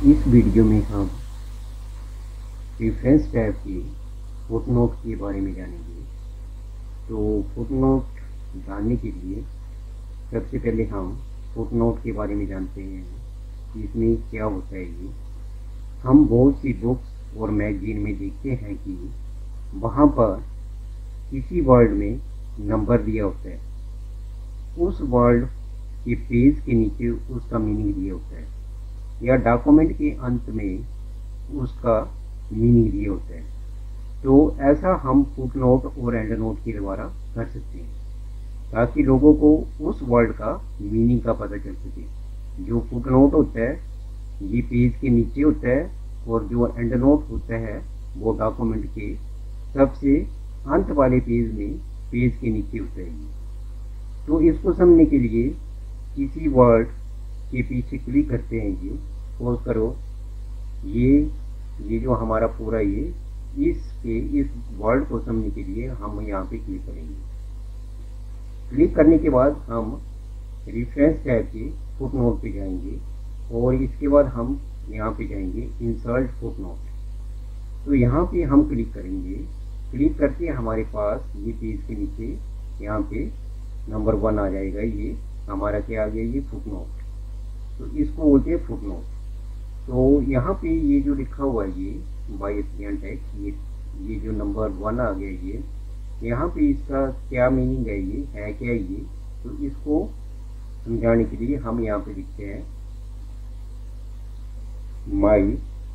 इस वीडियो में हम रेफरेंस टैब के फुटनोट के बारे में जानेंगे। तो फुटनोट जानने के लिए सबसे पहले हम फुटनोट के बारे में जानते हैं कि इसमें क्या होता है। ये हम बहुत सी बुक्स और मैगजीन में देखते हैं कि वहाँ पर किसी वर्ड में नंबर दिया होता है, उस वर्ड के पेज के नीचे उसका मीनिंग दिया होता है, या डॉक्यूमेंट के अंत में उसका मीनिंग दिया होता है। तो ऐसा हम फुटनोट और एंड नोट के द्वारा कर सकते हैं ताकि लोगों को उस वर्ड का मीनिंग का पता चल सके। जो फुटनोट होता है ये पेज के नीचे होता है, और जो एंड नोट होता है वो डॉक्यूमेंट के सबसे अंत वाले पेज में पेज के नीचे होता है। तो इसको समझने के लिए किसी वर्ड के पीछे क्लिक करते हैं। ये पोज करो, ये जो हमारा पूरा इस वर्ड को समझने के लिए हम यहाँ पे क्लिक करेंगे। क्लिक करने के बाद हम रेफरेंस टैब के फुटनोट पे जाएंगे, और इसके बाद हम यहाँ पे जाएंगे इंसर्ट फुटनोट। तो यहाँ पे हम क्लिक करेंगे। क्लिक करके हमारे पास ये पेज के नीचे यहाँ पे नंबर 1 आ जाएगा। ये हमारा क्या आ गया, ये फुटनोट। तो इसको बोलते हैं फुटनोट। तो यहाँ पे ये जो लिखा हुआ है ये बाय स्कैन टेक्स्ट, ये जो नंबर 1 आ गया, ये यहाँ पे इसका क्या मीनिंग है, ये है क्या ये। तो इसको समझाने के लिए हम यहाँ पे लिखते हैं माई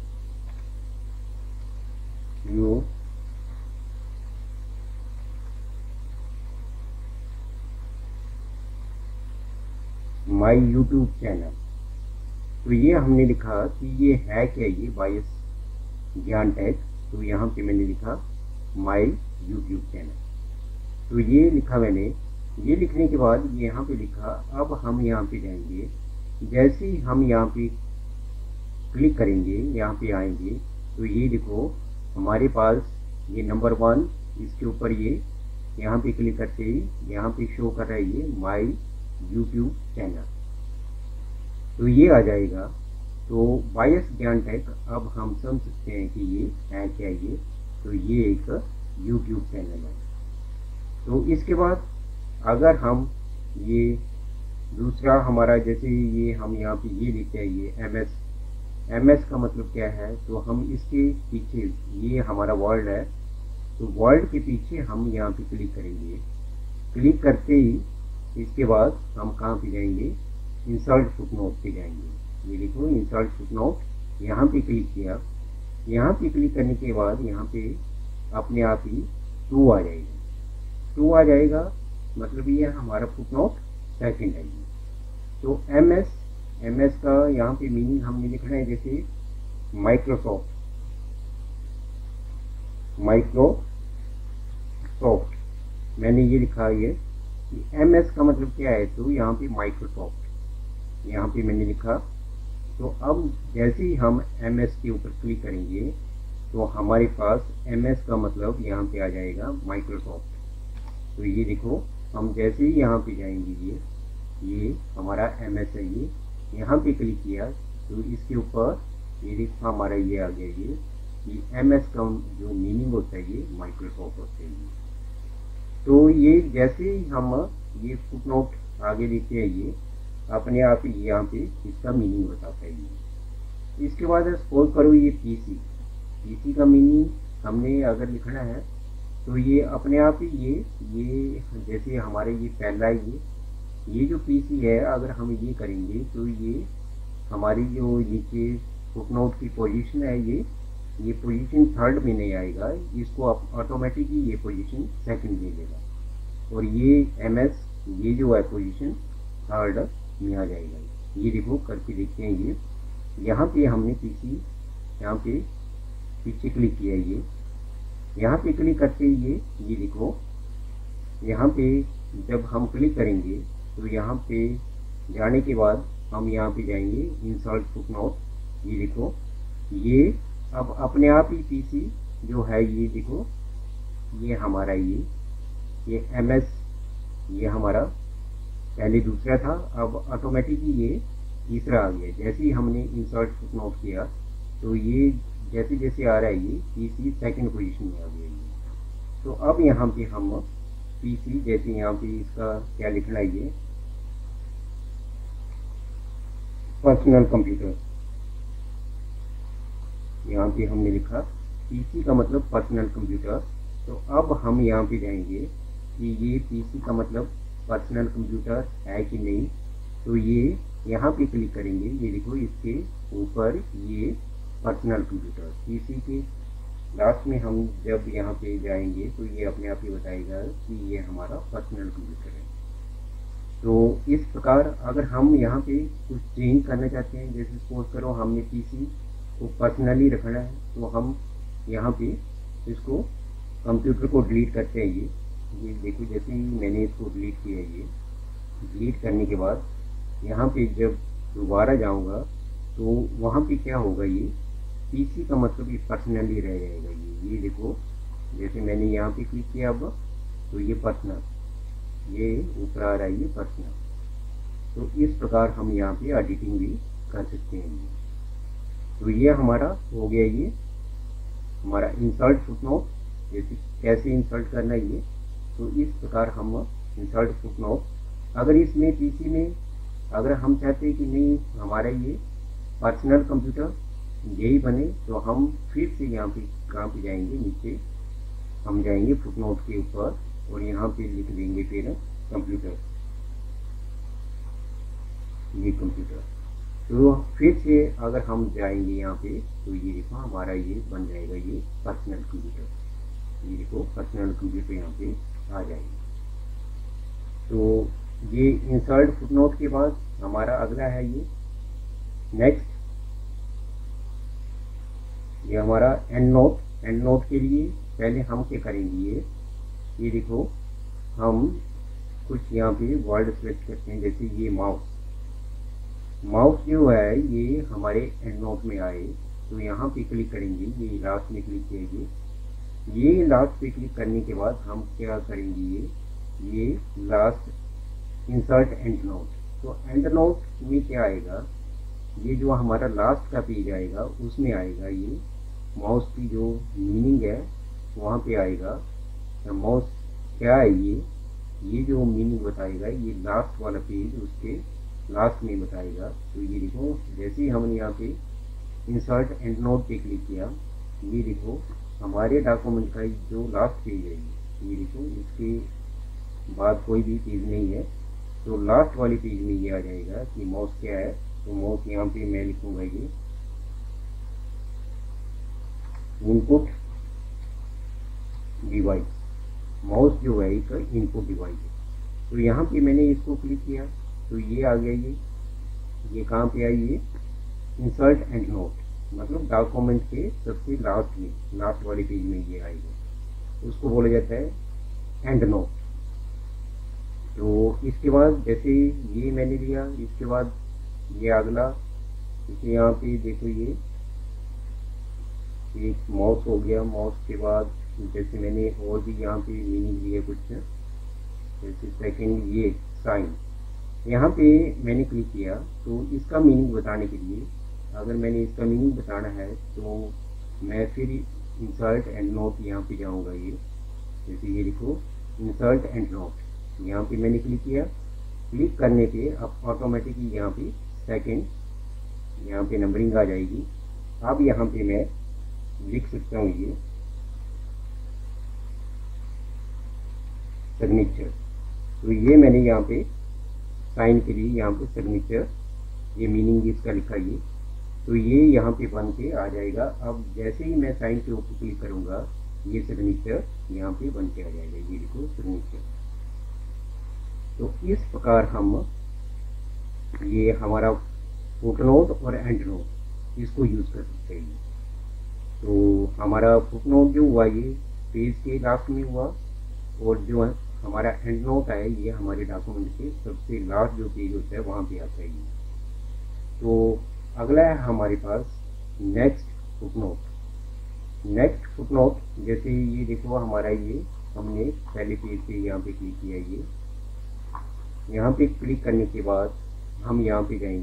यूट्यूब चैनल। तो ये हमने लिखा कि ये है क्या, ये बायस ज्ञान टैग। तो यहाँ पे मैंने लिखा माई यूट्यूब चैनल। तो ये लिखा मैंने। ये लिखने के बाद ये यहाँ पे लिखा। अब हम यहाँ पे जाएंगे। जैसे ही हम यहाँ पे क्लिक करेंगे, यहाँ पे आएंगे, तो ये देखो हमारे पास ये नंबर 1, इसके ऊपर ये यहाँ पे क्लिक करते ही यहाँ पे शो कर रहा है ये माई यूट्यूब चैनल। तो ये आ जाएगा। तो बायस ज्ञान टैग अब हम समझ सकते हैं कि ये है क्या ये। तो ये एक यूट्यूब चैनल है। तो इसके बाद अगर हम ये दूसरा हमारा, जैसे ये हम यहाँ पे ये लिखते हैं ये एमएस का मतलब क्या है, तो हम इसके पीछे, ये हमारा वर्ड है, तो वर्ड के पीछे हम यहाँ पे क्लिक करेंगे। क्लिक करते ही इसके बाद हम कहाँ पे जाएंगे, इंसर्ट फुटनोट पे जाएंगे। ये देखो इंसर्ट फुटनोट, यहाँ पे क्लिक किया। यहाँ पे क्लिक करने के बाद यहाँ पे अपने आप ही 2 आ जाएगा। 2 आ जाएगा मतलब ये हमारा फुटनोट सेकंड है। तो एमएस का यहाँ पे मीनिंग हमने लिखना है, जैसे माइक्रोसॉफ्ट मैंने ये लिखा है कि एमएस का मतलब क्या है। तो यहाँ पे माइक्रोसॉफ्ट यहाँ पे मैंने लिखा। तो अब जैसे ही हम एमएस के ऊपर क्लिक करेंगे तो हमारे पास एमएस का मतलब यहाँ पे आ जाएगा माइक्रोसॉफ्ट। तो ये देखो हम जैसे ही यहाँ पे जाएंगे, ये हमारा एमएस है। ये यहाँ पे क्लिक किया तो इसके ऊपर ये देखो हमारा ये आ गया। ये एमएस का जो मीनिंग होता है ये माइक्रोसॉफ्ट होता है। तो ये जैसे ही हम ये फुटनोट आगे देखते हैं, ये अपने आप ही यहाँ पे इसका मीनिंग बताता है ये। इसके बाद सपोज करो ये पीसी का मीनिंग हमने अगर लिखना है, तो ये अपने आप ही ये जैसे हमारे ये पहला ये जो पीसी है, अगर हम ये करेंगे तो ये हमारी जो नीचे फुटनोट की पोजीशन है, ये पोजीशन 3rd में नहीं आएगा, इसको ऑटोमेटिकली ये पोजीशन 2nd में लेगा। और ये एमएस ये जो है पोजीशन 3rd में आ जाएगा। ये देखो करके देखते हैं। ये यहाँ पे हमने पीसी यहाँ पे पीछे क्लिक किया। ये यहाँ पे क्लिक करते ही ये देखो यहाँ पे जब हम क्लिक करेंगे तो यहाँ पे जाने के बाद हम यहाँ पे जाएंगे इंसर्ट फुटनोट। ये देखो ये अब अपने आप ही पीसी जो है, ये देखो ये हमारा ये एमएस ये हमारा पहले दूसरा था, अब ऑटोमेटिकली ये तीसरा आ गया। जैसे ही हमने इंसर्ट फुटनोट किया तो ये जैसे जैसे आ रहा है ये पीसी सेकंड पोजीशन में आ गया ये। तो अब यहाँ पे हम पीसी, जैसे यहाँ पे इसका क्या लिखना है, ये पर्सनल कंप्यूटर, यहाँ पे हमने लिखा पीसी का मतलब पर्सनल कंप्यूटर। तो अब हम यहाँ पे जाएंगे कि ये पीसी का मतलब पर्सनल कंप्यूटर है कि नहीं। तो ये यहाँ पे क्लिक करेंगे, ये देखो इसके ऊपर ये पर्सनल कंप्यूटर, पीसी के लास्ट में हम जब यहाँ पे जाएंगे तो ये अपने आप ही बताएगा कि ये हमारा पर्सनल कंप्यूटर है। तो इस प्रकार अगर हम यहाँ पे कुछ चेंज करना चाहते हैं, जैसे सपोज करो हमने पीसी को पर्सनली रखना है, तो हम यहाँ पे इसको कंप्यूटर को डिलीट करते हैं। ये देखो जैसे ही मैंने इसको डिलीट किया, ये डिलीट करने के बाद यहाँ पे जब दोबारा जाऊँगा तो वहाँ पे क्या होगा, ये पीसी का मतलब ये पर्सनली रह जाएगा। ये देखो जैसे मैंने यहाँ पे क्लिक किया अब, तो ये पर्सनल, ये ऊपर आ रहा है ये पर्सनल। तो इस प्रकार हम यहाँ पे एडिटिंग भी कर सकते हैं। तो ये हमारा हो गया, ये हमारा इंसर्ट फुटनोट, जैसे कैसे इंसर्ट करना है ये। तो इस प्रकार हम इंसर्ट फुटनोट, अगर इसमें पीसी में अगर हम चाहते हैं कि नहीं हमारा ये पर्सनल कंप्यूटर यही बने, तो हम फिर से यहाँ पे कहाँ पे जाएंगे, नीचे हम जाएंगे फुटनोट के ऊपर और यहाँ पे लिख देंगे फिर कंप्यूटर, ये कंप्यूटर। तो फिर से अगर हम जाएंगे यहाँ पे तो ये देखो हमारा ये बन जाएगा ये पर्सनल कंप्यूटर। ये देखो पर्सनल कंप्यूटर यहाँ पे आ जाएगा। तो ये इंसर्ट फुटनोट के बाद हमारा अगला है ये नेक्स्ट, ये हमारा एंड नोट। एंड नोट के लिए पहले हम क्या करेंगे, ये देखो हम कुछ यहाँ पे वर्ड सेलेक्ट करते हैं, जैसे ये माउस। माउस जो है ये हमारे एंड नोट में आए तो यहाँ पे क्लिक करेंगे, ये लास्ट में क्लिक करेंगे। ये लास्ट पे क्लिक करने के बाद हम क्या करेंगे, ये लास्ट इंसर्ट एंड नोट। तो एंड नोट में क्या आएगा, ये जो हमारा लास्ट का पेज आएगा उसमें आएगा ये माउस की जो मीनिंग है वहाँ पे आएगा। तो माउस क्या है, ये जो मीनिंग बताएगा ये लास्ट वाला पेज उसके लास्ट में बताएगा। तो ये देखो जैसे ही हमने यहाँ पे इंसर्ट एंड नोट पे क्लिक किया, ये देखो हमारे डॉक्यूमेंट का जो लास्ट पेज है ये देखो, इसके बाद कोई भी पेज नहीं है। तो लास्ट वाले पेज में ये आ जाएगा कि माउस क्या है। तो माउस यहाँ पे मैं लिखूंगा ये इनपुट डिवाइस, माउस जो है इसका इनपुट डिवाइस है। तो यहाँ पे मैंने इसको क्लिक किया तो ये आ गया, ये कहाँ पे आई, ये इंसर्ट एंड नोट, मतलब डॉक्यूमेंट के सबसे लास्ट में, लास्ट वाले पेज में ये आएगा। उसको बोला जाता है एंड नोट। तो इसके बाद जैसे ये मैंने लिया, इसके बाद ये अगला, जैसे यहाँ पे देखो ये एक माउस हो गया। माउस के बाद जैसे मैंने और भी यहाँ पे मीनिंग लिया कुछ, जैसे सेकंड ये साइन, यहाँ पे मैंने क्लिक किया। तो इसका मीनिंग बताने के लिए, अगर मैंने इसका मीनिंग बताना है तो मैं फिर इंसर्ट एंड नोट यहाँ पे जाऊँगा। ये जैसे ये देखो इंसर्ट एंड नोट, यहाँ पे मैंने क्लिक किया। क्लिक करने पे अब ऑटोमेटिकली यहाँ पे सेकंड, यहाँ पे नंबरिंग आ जाएगी। अब यहाँ पे मैं लिख सकता हूँ ये सिग्नेचर। तो ये मैंने यहाँ पे साइन के लिए यहाँ पे सिग्नेचर, ये मीनिंग इसका लिखा ये। तो ये यहाँ पे बन के आ जाएगा। अब जैसे ही मैं साइन के ऊपर क्लिक करूँगा ये सिग्नेचर यहाँ पे बन के आ जाएगा, ये देखो सिग्नेचर। तो इस प्रकार हम ये हमारा फुटनोट और एंड नोट इसको यूज़ कर सकते हैं। तो हमारा फुटनोट जो हुआ ये पेज के लास्ट में हुआ, और जो है हमारा एंड नोट है ये हमारे डॉक्यूमेंट के सबसे लास्ट जो पेज होता है वहाँ पे आता है ये। तो अगला है हमारे पास नेक्स्ट फुटनोट। नेक्स्ट फुटनोट, जैसे ये देखो हमारा ये हमने पहले पेज पे यहाँ पे क्लिक किया, ये यहाँ पे क्लिक करने के बाद हम यहाँ पे जाएंगे।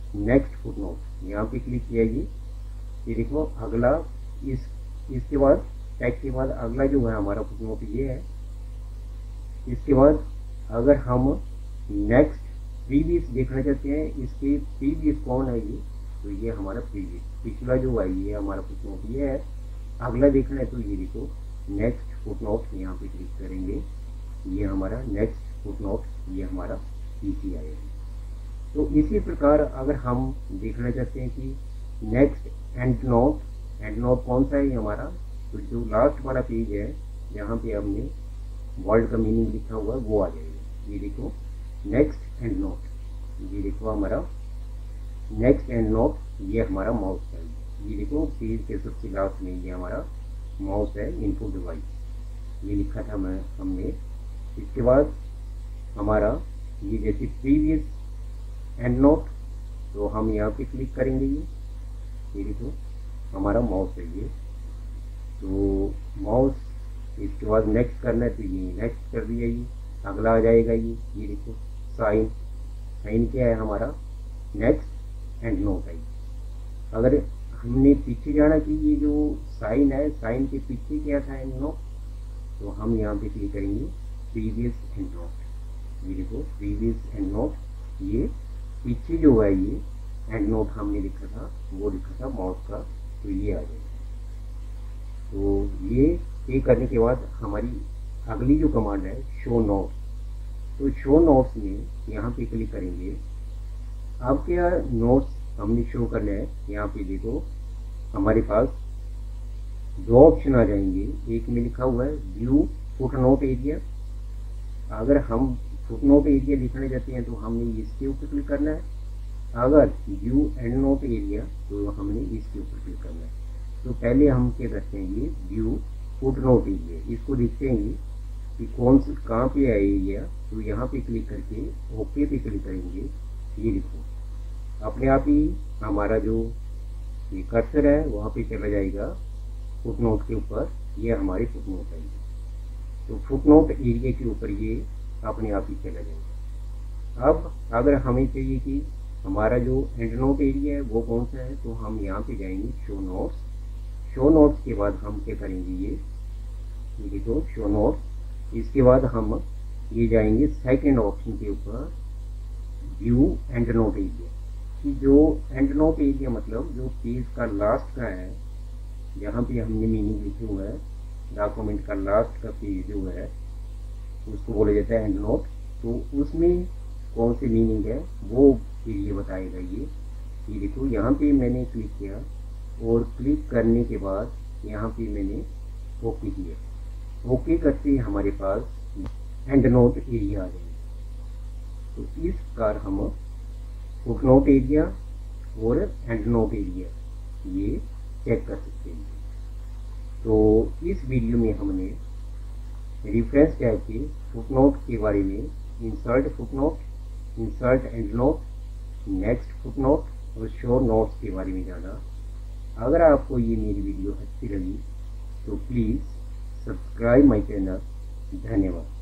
नेक्स्ट फुटनोट, यहाँ पे क्लिक किया ये देखो अगला, इसके बाद टैग के बाद अगला जो है हमारा फुटनोट ये है। इसके बाद अगर हम नेक्स्ट प्रीवियस देखना चाहते हैं, इसके प्रीवियस कौन है ये, तो ये हमारा प्रीवियस पिछला जो है ये हमारा फुटनोट ये है। अगला देखना है तो ये देखो नेक्स्ट फुटनोट, यहाँ पे क्लिक करेंगे, ये हमारा नेक्स्ट फुटनोट, ये हमारा पीसी आएगा। तो इसी प्रकार अगर हम देखना चाहते हैं कि नेक्स्ट एंड नोट कौन सा है हमारा, तो जो लास्ट वाला पेज है जहाँ पे हमने वर्ड का मीनिंग लिखा हुआ है वो आ जाएगा। ये देखो नेक्स्ट एंड नोट, ये देखो हमारा नेक्स्ट एंड नोट, ये हमारा माउस है। ये देखो पेज के सबसे लास्ट में ये हमारा माउस है, इनपुट डिवाइस, ये लिखा था हमने। इसके बाद हमारा ये जैसे प्रीवियस एंड नोट, तो हम यहाँ पे क्लिक करेंगे, ये देखो हमारा माउस है ये। तो माउस, इसके बाद नेक्स्ट करना है तो ये नेक्स्ट कर दिया, ये अगला आ जाएगा ये देखो साइन क्या है हमारा, नेक्स्ट एंड नोट है। अगर हमने पीछे जाना कि ये जो साइन है, साइन के पीछे क्या था एंड नोट, तो हम यहाँ पे क्लिक करेंगे प्रीवियस एंड नोट। ये देखो प्रीवियस एंड नोट, ये पीछे जो है ये एंड नोट हमने लिखा था, वो लिखा था माउस का, तो ये आ जाएगा। तो ये करने के बाद हमारी अगली जो कमांड है शो नोट, तो शो नोट्स में यहाँ पे क्लिक करेंगे। अब क्या नोट्स हमने शो करना है, यहाँ पे देखो हमारे पास दो ऑप्शन आ जाएंगे। एक में लिखा हुआ है व्यू फुटनोट एरिया, अगर हम फुटनोट एरिया लिखना चाहते हैं तो हमने इसके ऊपर क्लिक करना है। अगर व्यू एंड नोट एरिया तो हमने इसके ऊपर क्लिक करना है। तो पहले हम क्या करते हैं, ये व्यू फुटनोट एरिया, इसको देखते हैं कि कौन से कहाँ पे है एरिया, तो यहाँ पे क्लिक करके ओके पे क्लिक करेंगे। ये देखो अपने आप ही हमारा जो ये कर्सर है वहाँ पे चला जाएगा फुटनोट के ऊपर, ये हमारी फुटनोट है। तो फुटनोट एरिया के ऊपर ये अपने आप ही चला जाएगा। अब अगर हमें चाहिए कि हमारा जो एंड नोट एरिया है वो कौन सा है, तो हम यहाँ पे जाएंगे शो नोट्स। शो नोट्स के बाद हम क्या करेंगे, ये देखो शो नोट्स। इसके बाद हम ये जाएंगे सेकंड ऑप्शन के ऊपर व्यू एंड नोट एरिया, कि जो एंड नोट एरिया मतलब जो पेज का लास्ट का है, जहाँ पे हमने मीनिंग लिखे हुआ है, डॉक्यूमेंट का लास्ट का पेज जो है उसको बोला जाता है एंड नोट। तो उसमें कौन सी मीनिंग है वो एरिया बताएगा ये देखो यहाँ पे मैंने क्लिक किया और क्लिक करने के बाद यहाँ पे मैंने ओके किया। ओके करते ही हमारे पास एंड नोट एरिया आ जाएगा। तो इस प्रकार हम फुटनोट एरिया और एंड नोट एरिया ये चेक कर सकते हैं। तो इस वीडियो में हमने रेफरेंस टैग के फुटनोट के बारे में, insert footnote, insert endnote, next footnote और शो नोट्स के बारे में जाना। अगर आपको ये मेरी वीडियो अच्छी लगी तो प्लीज़ सब्सक्राइब माय चैनल। धन्यवाद।